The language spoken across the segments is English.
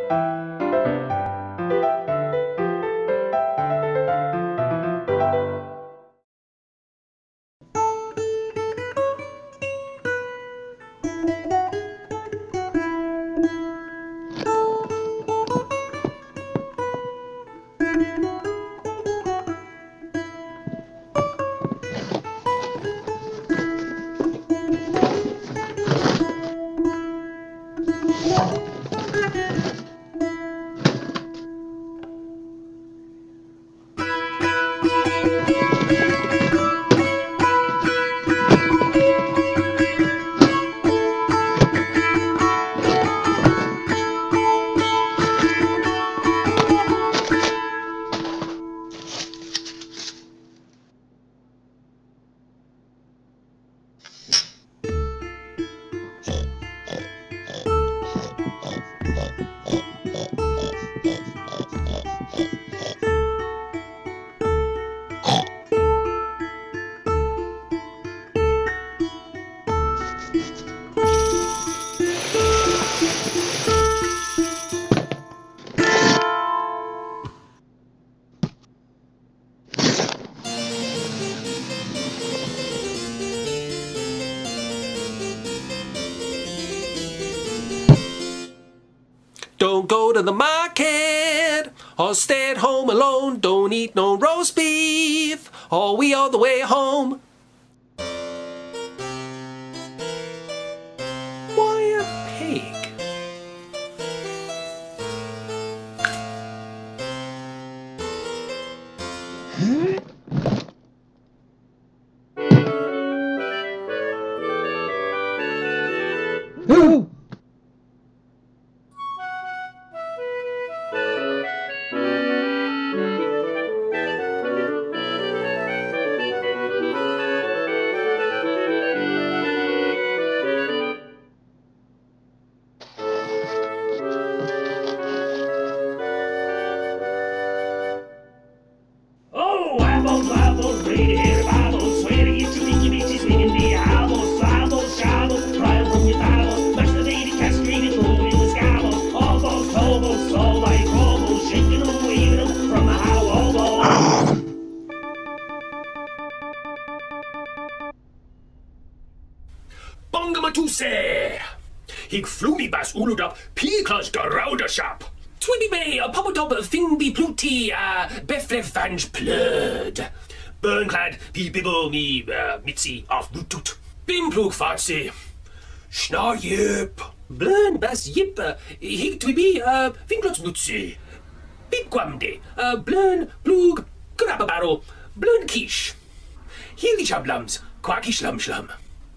Don't go to the market, or stay at home alone. Don't eat no roast beef, or we all the way home. Why a pig? Apples, read here, Bibles, swearing it's sneaky bitches, swinging the apples, apples, shovels, trial from your paddles, masturbated, castrated, rolling with scabbles, elbows, hobos, soul like hobos, shaking them, waving them from a hollow elbow. Bongamatuse! Ik flumibas uludap, piklas de roudershop. Twibby bay, a popodop, thingby pluti, beflefange plud. Burnclad, pi bibble me, mitzi, of butut. Bimplug fatsi. Schnar yip. Blurn bas yip, hig twibby, vinklots nutsi. Bibquamde, blurn, plug, grababaro, blurn quiche. Hilly shablums, quacky slum slum.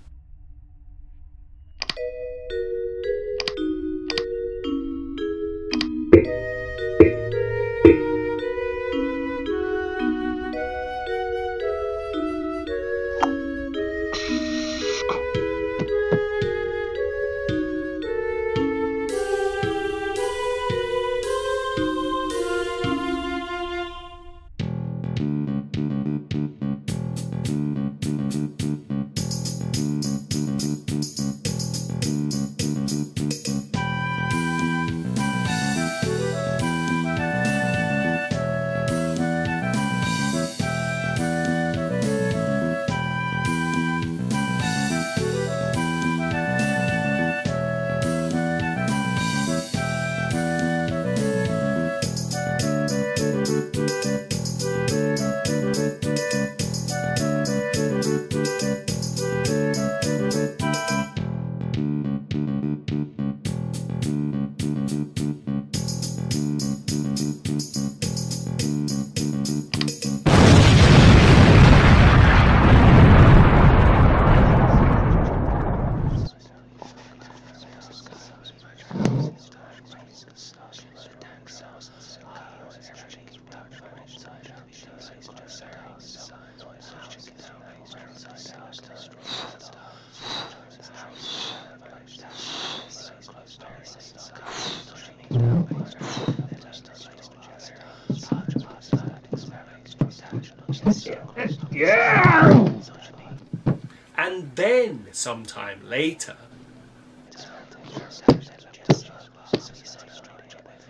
Yeah! And then, sometime later,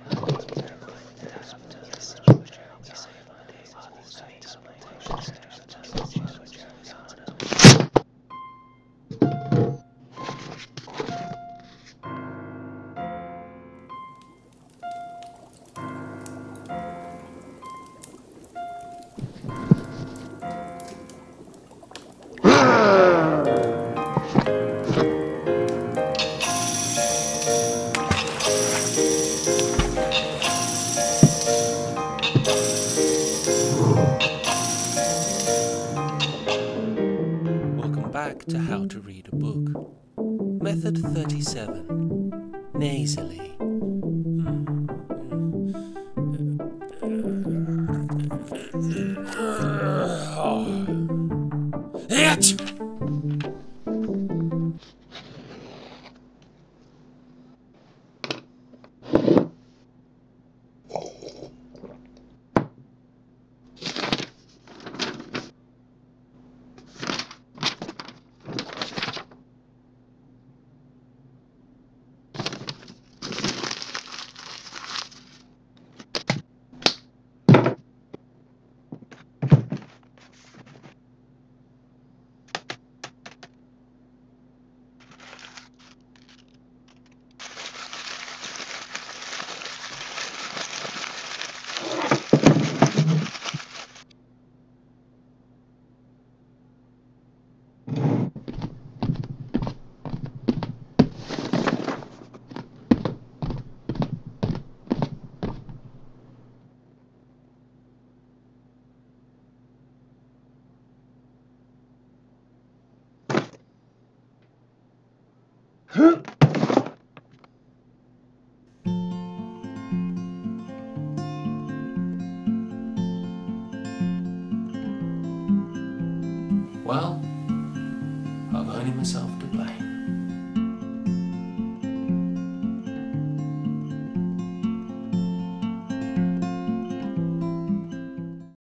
to how to read a book. Method 37. Nasally. It! Well, I've only myself to blame.